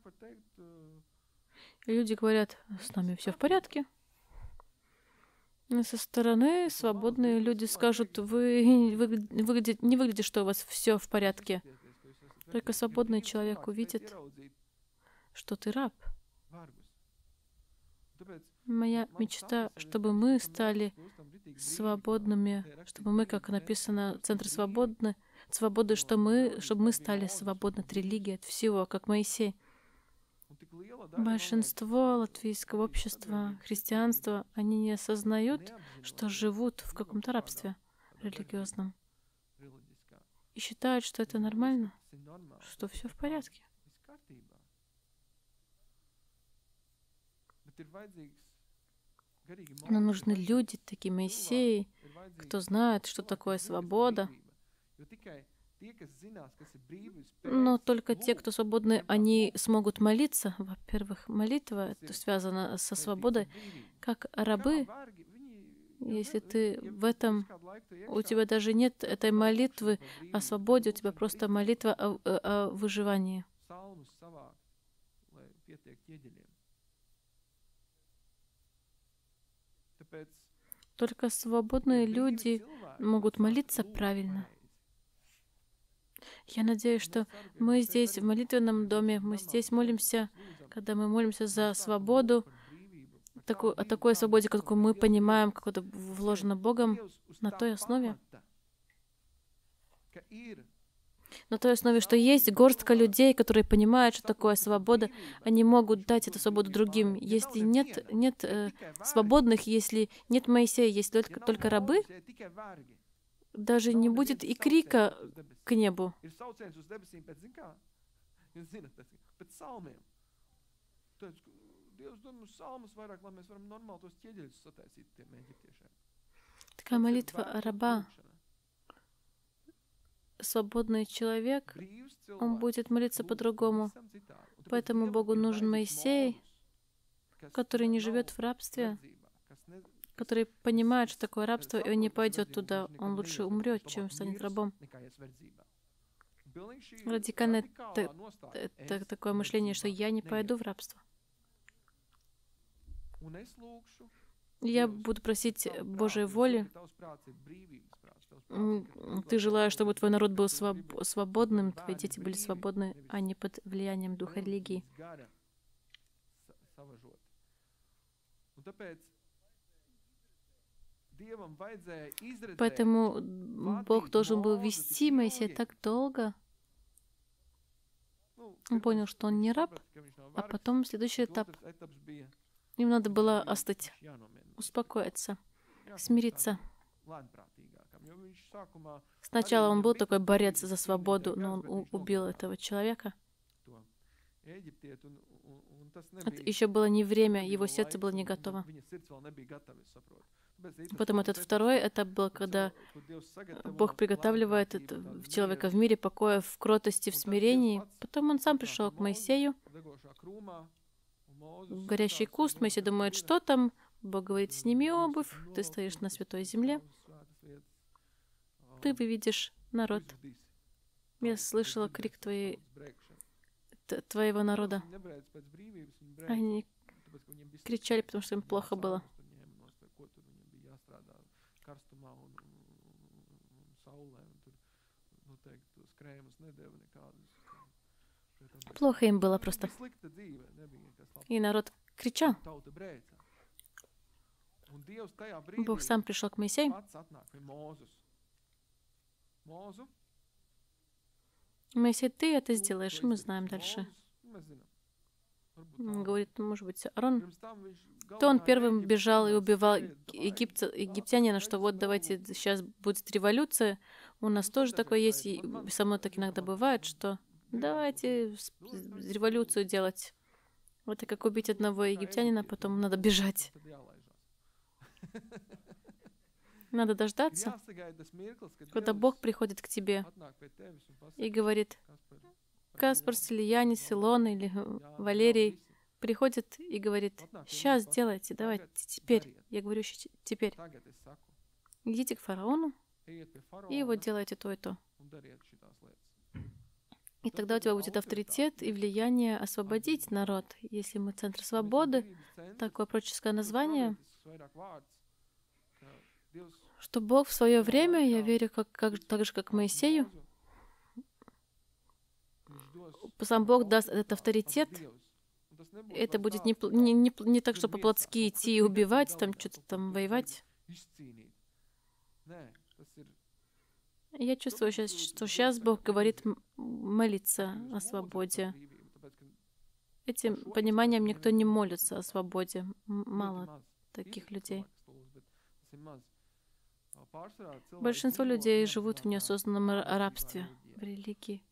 A: И люди говорят: с нами все в порядке. Со стороны свободные люди скажут, вы не выглядите, что у вас все в порядке. Только свободный человек увидит, что ты раб. Моя мечта, чтобы мы стали свободными, чтобы мы, как написано, центр свободы, чтобы мы стали свободны от религии, от всего, как Моисей. Большинство латвийского общества, христианства, они не осознают, что живут в каком-то рабстве религиозном. И считают, что это нормально, что все в порядке. Но нужны люди, такие Моисеи, кто знает, что такое свобода. Но только те, кто свободны, они смогут молиться. Во-первых, молитва это связана со свободой. Как рабы, если ты в этом, у тебя даже нет этой молитвы о свободе, у тебя просто молитва о выживании. Только свободные люди могут молиться правильно. Я надеюсь, что мы здесь, в молитвенном доме, мы здесь молимся, когда мы молимся за свободу, о такой свободе, какую мы понимаем, как это вложено Богом, на той основе, что есть горстка людей, которые понимают, что такое свобода, они могут дать эту свободу другим. Если нет свободных, если нет Моисея, есть только рабы, даже не будет и крика к небу. Такая молитва раба. Свободный человек, он будет молиться по-другому. Поэтому Богу нужен Моисей, который не живет в рабстве, который понимает, что такое рабство, и он не пойдет туда. Он лучше умрет, чем станет рабом. Радикальное такое мышление, что я не пойду в рабство. Я буду просить Божьей воли. Ты желаешь, чтобы твой народ был свободным, твои дети были свободны, а не под влиянием духа религии. Поэтому Бог должен был вести Моисея так долго. Он понял, что он не раб, а потом следующий этап. Им надо было остыть, успокоиться, смириться. Сначала он был такой борец за свободу, но он убил этого человека. Это еще было не время, его сердце было не готово. Потом этот второй этап был, когда Бог приготавливает человека в мире покоя, в кротости, в смирении. Потом он сам пришел к Моисею. Горящий куст. Моисей думает, что там? Бог говорит, сними обувь, ты стоишь на святой земле. Ты выведешь народ. Я слышала крик твоего народа. Они кричали, потому что им плохо было. Плохо им было просто. И народ кричал. Бог сам пришел к Моисею. Моисей, ты это сделаешь, и мы знаем дальше. Он говорит, может быть, Аарон. То он первым бежал и убивал египтянина, что вот давайте, сейчас будет революция. У нас тоже такое есть, и со мной так иногда бывает, что давайте революцию делать. Вот и как убить одного египтянина, потом надо бежать. Надо дождаться, когда Бог приходит к тебе и говорит, Каспар, Янис, Илона или Валерий приходит и говорит, сейчас делайте, давайте, теперь. Я говорю, теперь. Идите к фараону и вот делайте то и то. И тогда у тебя будет авторитет и влияние освободить народ. Если мы центр свободы, такое пророческое название, что Бог в свое время, я верю, так же, как Моисею, сам Бог даст этот авторитет. Это будет не так, что по-плотски идти и убивать, там что-то там воевать. Я чувствую, что сейчас Бог говорит молиться о свободе. Этим пониманием никто не молится о свободе. Мало таких людей. Большинство людей живут в неосознанном рабстве, в религии.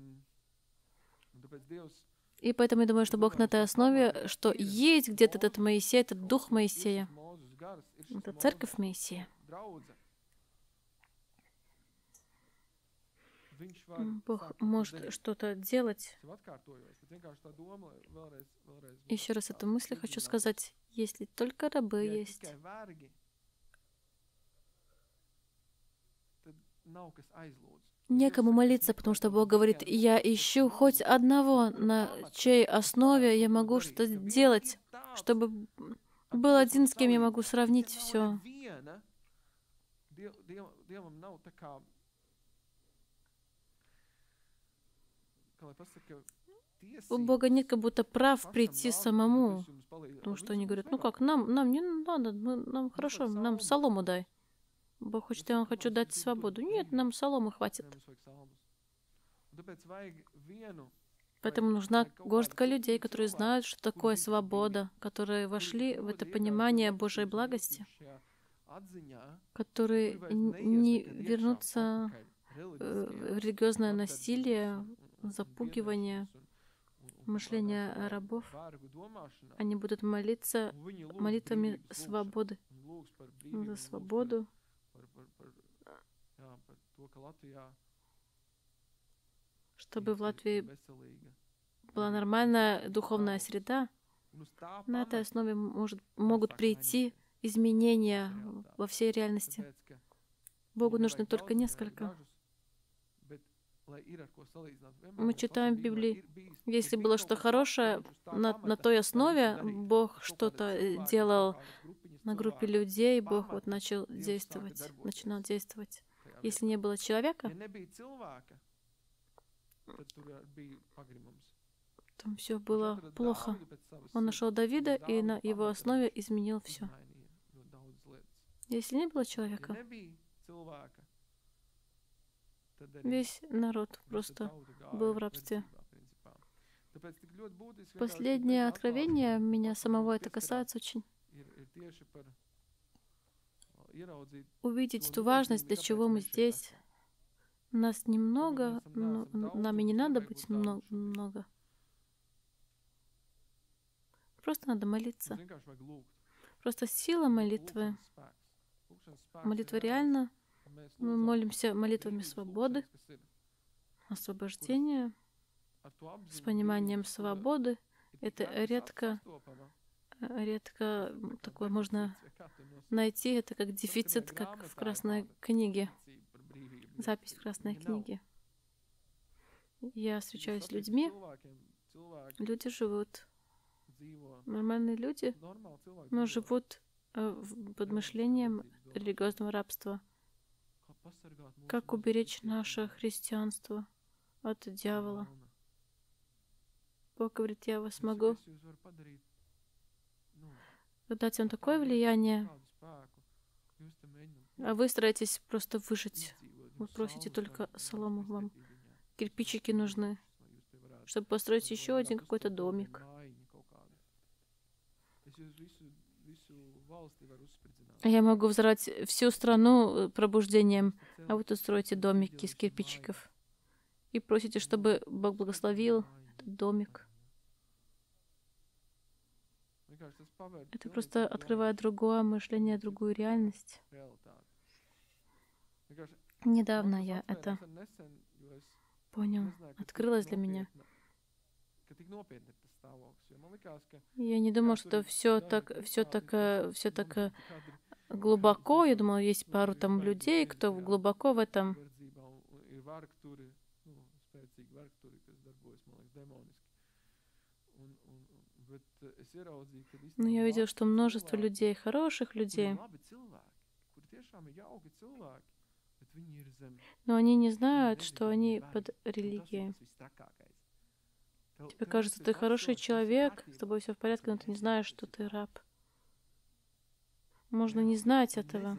A: И поэтому я думаю, что Бог на этой основе, что есть где-то этот Моисей, этот дух Моисея, это церковь Моисея. Бог может что-то делать. Еще раз эту мысль хочу сказать. Если только рабы есть, некому молиться, потому что Бог говорит, я ищу хоть одного, на чьей основе я могу что-то делать, чтобы был один, с кем я могу сравнить все. У Бога нет как будто прав прийти самому, потому что они говорят, ну как, нам не надо, нам хорошо, нам солому дай. Бог хочет, я вам хочу дать свободу. Нет, нам соломы хватит. Поэтому нужна горстка людей, которые знают, что такое свобода, которые вошли в это понимание Божьей благости, которые не вернутся в религиозное насилие, запугивание, мышление рабов. Они будут молиться молитвами свободы, за свободу, чтобы в Латвии была нормальная духовная среда. На этой основе могут прийти изменения во всей реальности. Богу нужно только несколько. Мы читаем в Библии, если было что хорошее, на той основе Бог что-то делал на группе людей, Бог вот начинал действовать. Если не было человека, там все было плохо. Он нашел Давида и на его основе изменил все. Если не было человека, весь народ просто был в рабстве. Последнее откровение, меня самого это касается очень. Увидеть ту важность, для чего мы здесь. Нас немного, но нами не надо быть много. Просто надо молиться. Просто сила молитвы. Молитва реально. Мы молимся молитвами свободы, освобождения, с пониманием свободы. Это редко такое можно найти. Это как дефицит, как в Красной книге. Запись в Красной книге. Я встречаюсь с людьми. Люди живут. Нормальные люди, но живут под мышлением религиозного рабства. Как уберечь наше христианство от дьявола? Бог говорит, я вас могу дать вам такое влияние, а вы стараетесь просто выжить. Вы просите только солому, вам кирпичики нужны, чтобы построить еще один какой-то домик. Я могу взорвать всю страну пробуждением, а вы тут строите домики из кирпичиков и просите, чтобы Бог благословил этот домик. Это просто открывает другое мышление, другую реальность. Недавно я это понял, открылось для меня. Я не думал, что все так глубоко. Я думал, есть пару там людей, кто глубоко в этом. Но я видел, что множество людей, хороших людей, Но они не знают, что они под религией. Тебе кажется, ты хороший человек, с тобой все в порядке, но ты не знаешь, что ты раб. Можно не знать этого.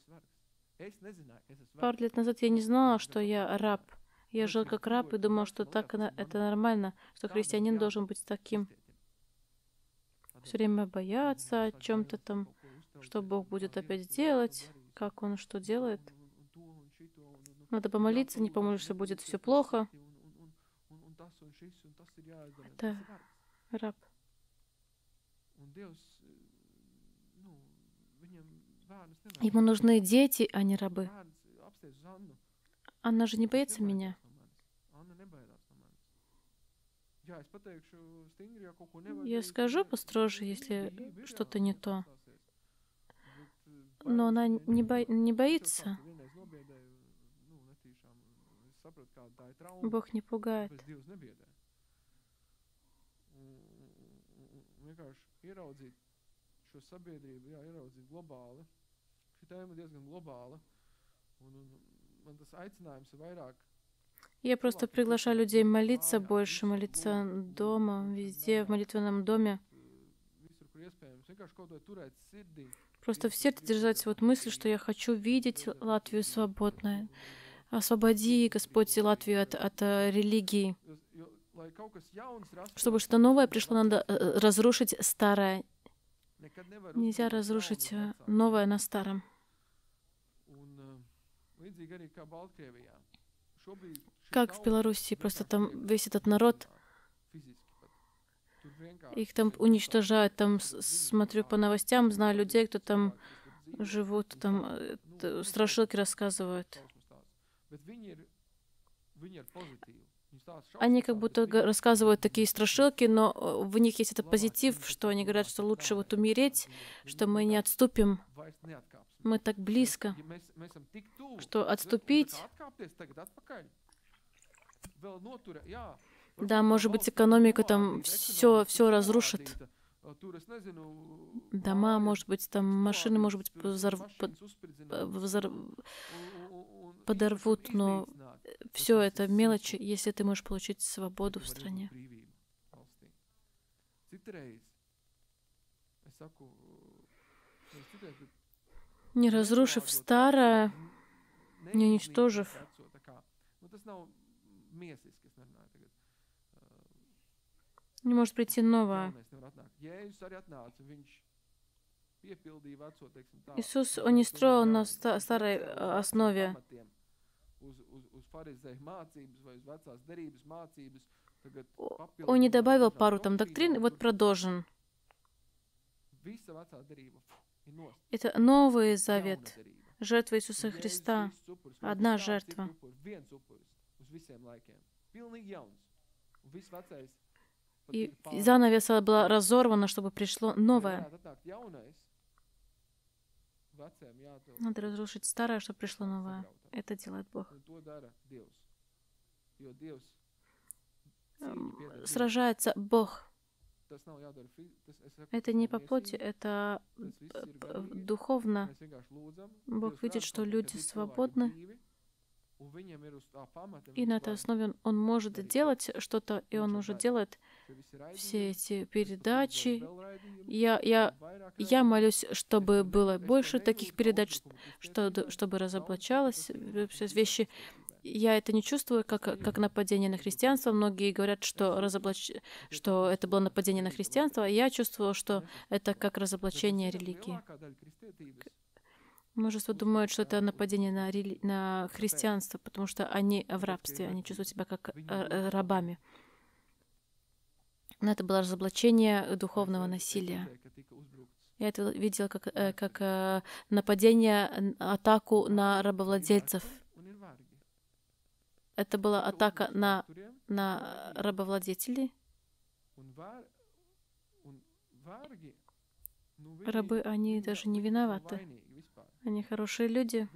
A: Пару лет назад я не знала, что я раб. Я жил как раб и думал, что так это нормально, что христианин должен быть таким. Все время бояться о чем-то там, что Бог будет опять делать, как Он что делает. Надо помолиться, не помолишься, будет все плохо. Это раб. Ему нужны дети, а не рабы. Она же не боится меня. Я скажу построже, если что-то не то. Но она не боится. Бог не пугает. Я просто приглашаю людей молиться больше, молиться дома, везде, в молитвенном доме. Просто в сердце держать вот мысль, что я хочу видеть Латвию свободной. Освободи, Господь, Латвию от религии. Чтобы что-то новое пришло, надо разрушить старое. Нельзя разрушить новое на старом. Как в Белоруссии, просто там весь этот народ, их там уничтожают, там смотрю по новостям, знаю людей, кто там живут, там страшилки рассказывают. Они как будто рассказывают такие страшилки, но в них есть этот позитив, что они говорят, что лучше вот умереть, что мы не отступим. Мы так близко, что отступить... Да, может быть, экономика там все разрушит. Дома, может быть, там машины, может быть, подорвут, но все это мелочи, если ты можешь получить свободу в стране. Не разрушив старое, не уничтожив. Не может прийти новое. Иисус, Он не строил на старой основе. Он не добавил пару там доктрин, и вот продолжен. Это Новый Завет, жертва Иисуса Христа, одна жертва. И занавеса была разорвана, чтобы пришло новое. Надо разрушить старое, чтобы пришло новое. Это делает Бог. Сражается Бог. Это не по плоти, это духовно. Бог видит, что люди свободны, и на этой основе Он может делать что-то, и Он уже делает все эти передачи. Я молюсь, чтобы было больше таких передач, чтобы разоблачалось вещи. Я это не чувствую как нападение на христианство. Многие говорят, что это было нападение на христианство. Я чувствую, что это как разоблачение религии. Множество думают, что это нападение на христианство, потому что они в рабстве, они чувствуют себя как рабами. Но это было разоблачение духовного насилия. Я это видела как нападение, атаку на рабовладельцев. Это была атака на рабовладетелей. Рабы, они даже не виноваты. Они хорошие люди.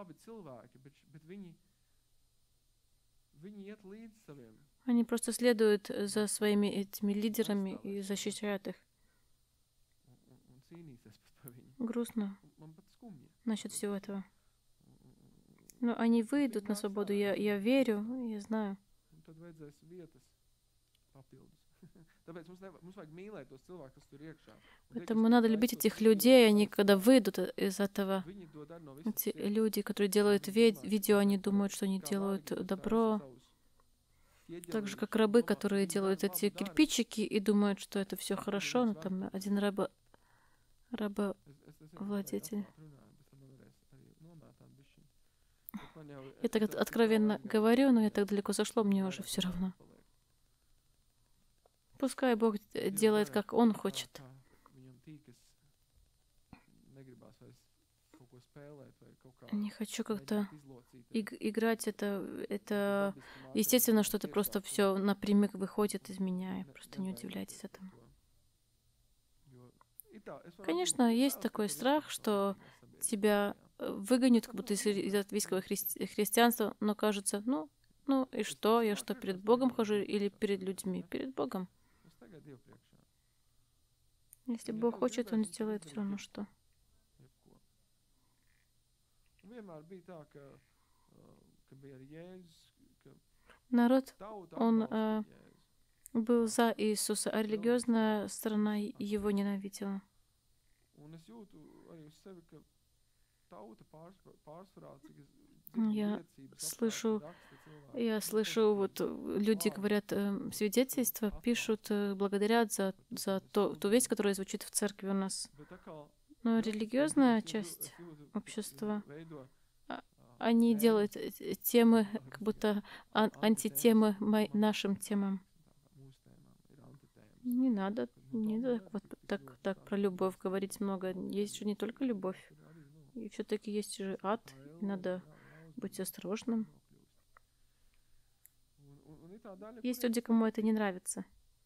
A: Они просто следуют за своими этими лидерами и защищают их. Грустно. насчет всего этого. Но они выйдут на свободу, я верю, я знаю. Поэтому надо любить этих людей, они когда выйдут из этого, эти люди, которые делают видео, они думают, что они делают добро. Так же, как рабы, которые делают эти кирпичики и думают, что это все хорошо, но там один рабовладетель. Я так откровенно говорю, но я так далеко зашло, мне уже все равно. Пускай Бог делает, как Он хочет. Не хочу как-то играть это естественно, что это просто все напрямик выходит из меня. Просто не удивляйтесь этому. Конечно, есть такой страх, что тебя выгонят как будто из латвийского христианства, но кажется, ну и что? Я что, перед Богом хожу или перед людьми? Перед Богом. Если Бог хочет, Он сделает все равно что. Народ, он был за Иисуса, а религиозная сторона его ненавидела. Я слышу, вот люди говорят свидетельства, пишут, благодарят за ту весть, которая звучит в церкви у нас. Но религиозная часть общества, они делают темы, как будто антитемы нашим темам. Не надо вот так про любовь говорить много. Есть же не только любовь. И все-таки есть же ад. И надо быть осторожным. Есть люди, кому это не нравится.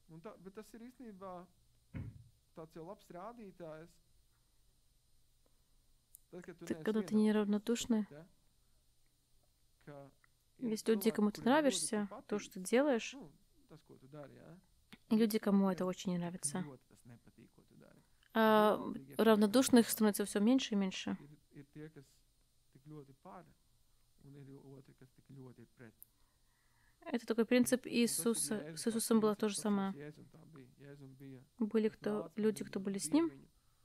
A: Когда ты неравнодушный, есть люди, кому ты нравишься, то, что ты делаешь, и люди, кому это очень не нравится. А равнодушных становится все меньше и меньше. Это такой принцип Иисуса. С Иисусом было то же самое. Были люди, кто были с Ним,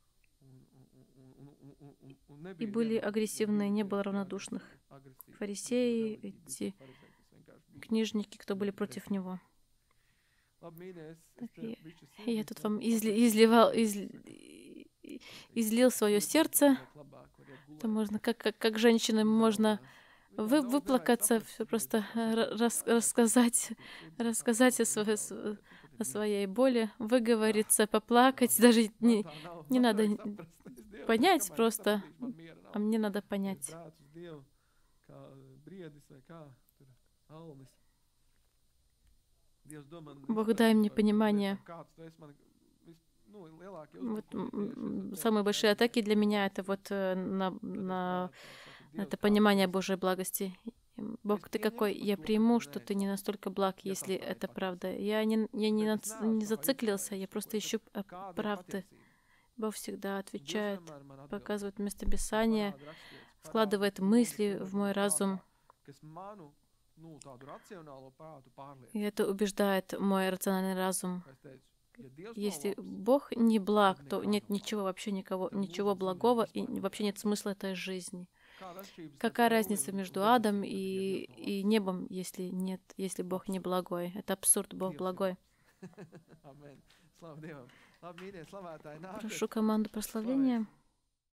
A: и были агрессивные, не было равнодушных. Фарисеи, эти книжники, кто были против Него. Я тут вам излил свое сердце. Это можно, как женщинам можно выплакаться, все просто рассказать о своей боли, выговориться, поплакать. Даже не надо понять просто, а мне надо понять. Бог, дай мне понимание. Вот, самые большие атаки для меня — это вот на это понимание Божьей благости. Бог, Ты какой? Я приму, что Ты не настолько благ, если это правда. Я не зациклился, я просто ищу правды. Бог всегда отвечает, показывает местописание, вкладывает мысли в мой разум. И это убеждает мой рациональный разум. Если Бог не благ, то нет вообще ничего благого, и вообще нет смысла этой жизни. Какая разница между адом и небом, если Бог не благой? Это абсурд, Бог благой. Прошу команду прославления.